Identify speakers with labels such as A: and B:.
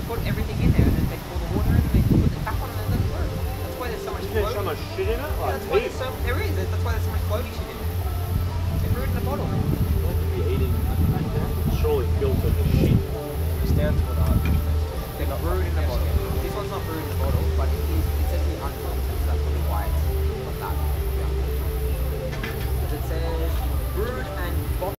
A: put everything in there and then they pour the water in and they put the cap on and then let it work. That's why there's so much
B: There's
A: floating.
B: so much shit in it?
A: Yeah,
B: Like,
A: there is. That's why there's so much floaty shit in it. They threw it in a bottle.
B: I like to be eating